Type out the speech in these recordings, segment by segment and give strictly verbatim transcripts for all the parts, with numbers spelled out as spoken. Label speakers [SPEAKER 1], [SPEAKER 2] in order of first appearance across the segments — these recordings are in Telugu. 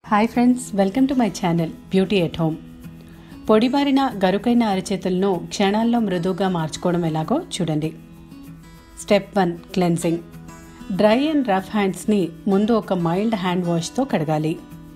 [SPEAKER 1] Hi friends, welcome to my channel beauty at home. పొడిబారిన గరుకైన అరచేతులను క్షణాల్లో మృదువుగా మార్చుకోవడం ఎలాగో చూడండి. Step one, cleansing. Dry and rough హ్యాండ్స్ని ముందు ఒక మైల్డ్ హ్యాండ్ వాష్తో కడగాలి.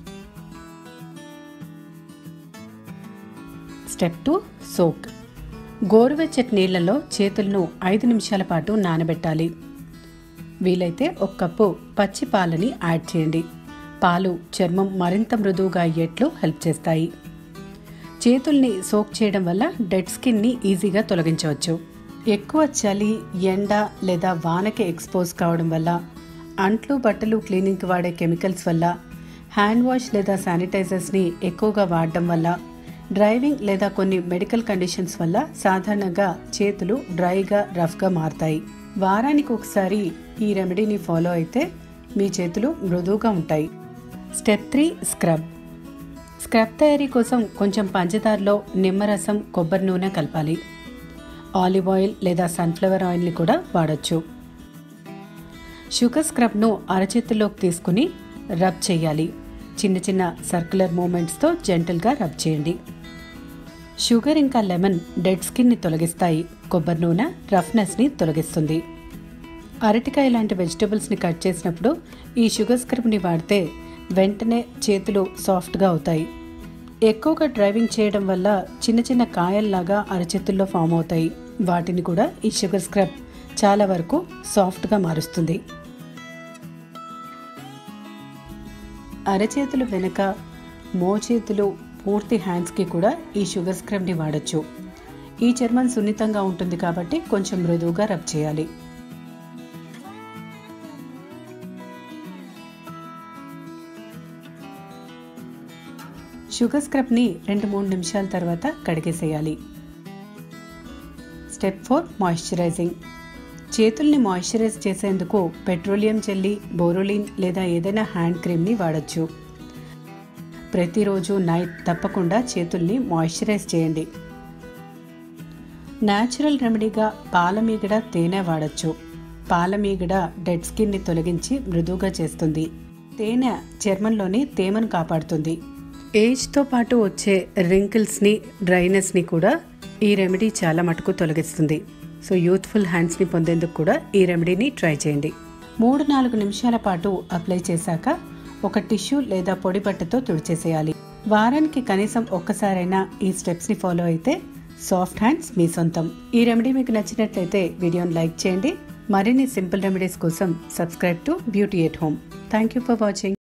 [SPEAKER 1] Step two, soak. గోరువెచ్చటి నీళ్లలో చేతులను ఐదు నిమిషాల పాటు నానబెట్టాలి. వీలైతే ఒక కప్పు పచ్చి పాలని యాడ్ చేయండి. పాలు చర్మం మరింత మృదువుగా అయ్యేట్లు హెల్ప్ చేస్తాయి. చేతుల్ని సోక్ చేయడం వల్ల డెడ్ స్కిన్ని ఈజీగా తొలగించవచ్చు. ఎక్కువ చలి, ఎండ లేదా వానకి ఎక్స్పోజ్ కావడం వల్ల, అంట్లు బట్టలు క్లీనింగ్కి వాడే కెమికల్స్ వల్ల, హ్యాండ్ వాష్ లేదా శానిటైజర్స్ని ఎక్కువగా వాడడం వల్ల, డ్రైవింగ్ లేదా కొన్ని మెడికల్ కండిషన్స్ వల్ల సాధారణంగా చేతులు డ్రైగా, రఫ్గా మారుతాయి. వారానికి ఒకసారి ఈ రెమెడీని ఫాలో అయితే మీ చేతులు మృదువుగా ఉంటాయి. Step three, scrub. స్క్రబ్ తయారీ కోసం కొంచెం పంచదారలో నిమ్మరసం, కొబ్బరి నూనె కలపాలి. ఆలివ్ ఆయిల్ లేదా సన్ఫ్లవర్ ఆయిల్ని కూడా వాడచ్చు. షుగర్ స్క్రబ్ను అరచేతుల్లోకి తీసుకుని రబ్ చేయాలి. చిన్న చిన్న సర్క్యులర్ మూమెంట్స్తో జెంటల్గా రబ్ చేయండి. షుగర్ ఇంకా లెమన్ డెడ్ స్కిన్ని తొలగిస్తాయి. కొబ్బరి నూనె రఫ్నెస్ని తొలగిస్తుంది. అరటికాయ లాంటి వెజిటబుల్స్ని కట్ చేసినప్పుడు ఈ షుగర్ స్క్రబ్ని వాడితే వెంటనే చేతులు సాఫ్ట్గా అవుతాయి. ఎక్కువగా డ్రైవింగ్ చేయడం వల్ల చిన్న చిన్న కాయల్లాగా అరచేతుల్లో ఫామ్ అవుతాయి. వాటిని కూడా ఈ షుగర్ స్క్రబ్ చాలా వరకు సాఫ్ట్గా మారుస్తుంది. అరచేతులు వెనుక, మోచేతులు, పూర్తి హ్యాండ్స్కి కూడా ఈ షుగర్ స్క్రబ్ని వాడచ్చు. ఈ చర్మం సున్నితంగా ఉంటుంది కాబట్టి కొంచెం మృదువుగా రబ్ చేయాలి. షుగర్ స్క్రబ్ని రెండు మూడు నిమిషాల తర్వాత కడిగేసేయాలి. Step four, moisturising. చేతుల్ని మాయిశ్చరైజ్ చేసేందుకు పెట్రోలియం జెల్లీ, బోరోలిన్ లేదా ఏదైనా హ్యాండ్ క్రీమ్ని వాడచ్చు. ప్రతిరోజు నైట్ తప్పకుండా చేతుల్ని మాయిశ్చరైజ్ చేయండి. న్యాచురల్ రెమెడీగా పాలమీగడ, తేనె వాడచ్చు. పాలమీగడ డెడ్ స్కిన్ని తొలగించి మృదువుగా చేస్తుంది. తేనె చర్మంలోని తేమను కాపాడుతుంది. ఏజ్తో పాటు వచ్చే రింకిల్స్ని, డ్రైనెస్ని కూడా ఈ రెమెడీ చాలా మటుకు తొలగిస్తుంది. సో యూత్ఫుల్ హ్యాండ్స్ని పొందేందుకు కూడా ఈ రెమెడీని ట్రై చేయండి. మూడు నాలుగు నిమిషాల పాటు అప్లై చేశాక ఒక టిష్యూ లేదా పొడి బట్టతో తుడిచేసేయాలి. వారానికి కనీసం ఒక్కసారైనా ఈ స్టెప్స్ని ఫాలో అయితే సాఫ్ట్ హ్యాండ్స్ మీ సొంతం. ఈ రెమెడీ మీకు నచ్చినట్లయితే వీడియోని లైక్ చేయండి. మరిన్ని సింపుల్ రెమెడీస్ కోసం subscribe to beauty at home. Thank you for watching.